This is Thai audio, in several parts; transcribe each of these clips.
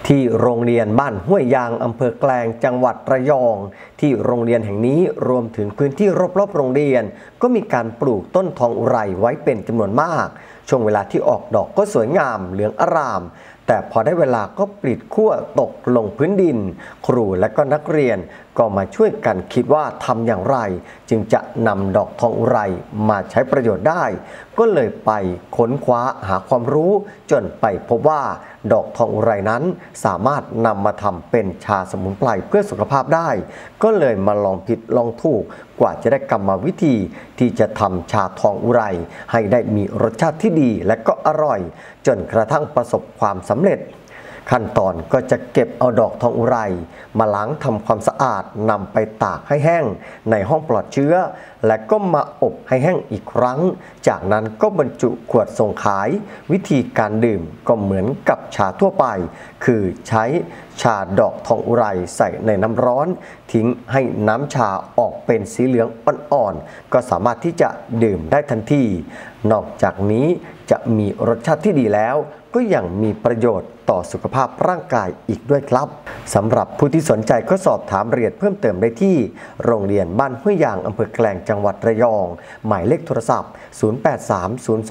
ที่โรงเรียนบ้านห้วยยางอำเภอแกลงจังหวัดระยองที่โรงเรียนแห่งนี้รวมถึงพื้นที่รอบๆโรงเรียนก็มีการปลูกต้นทองอุไรไว้เป็นจำนวนมากช่วงเวลาที่ออกดอกก็สวยงามเหลืองอร่ามแต่พอได้เวลาก็ปลิดขั้วตกลงพื้นดินครูและก็นักเรียนก็มาช่วยกันคิดว่าทำอย่างไรจึงจะนำดอกทองอุไรมาใช้ประโยชน์ได้ก็เลยไปค้นคว้าหาความรู้จนไปพบว่าดอกทองอุไรนั้นสามารถนำมาทำเป็นชาสมุนไพรเพื่อสุขภาพได้ก็เลยมาลองผิดลองถูกกว่าจะได้กรรมวิธีที่จะทำชาทองอุไรให้ได้มีรสชาติที่ดีและก็อร่อยจนกระทั่งประสบความสำเร็จขั้นตอนก็จะเก็บเอาดอกทองอุไรมาล้างทำความสะอาดนำไปตากให้แห้งในห้องปลอดเชื้อและก็มาอบให้แห้งอีกครั้งจากนั้นก็บรรจุขวดส่งขายวิธีการดื่มก็เหมือนกับชาทั่วไปคือใช้ชาดอกทองอุไรใส่ในน้ำร้อนทิ้งให้น้ำชาออกเป็นสีเหลืองอ่อนๆก็สามารถที่จะดื่มได้ทันทีนอกจากนี้จะมีรสชาติที่ดีแล้วก็ยังมีประโยชน์ต่อสุขภาพร่างกายอีกด้วยครับสำหรับผู้ที่สนใจก็สอบถามรายละเอียดเพิ่มเติมได้ที่โรงเรียนบ้านห้วยยางอำเภอแกลงจังหวัดระยองหมายเลขโทรศัพท์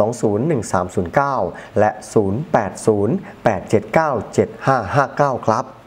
0830201309และ0808797559ครับ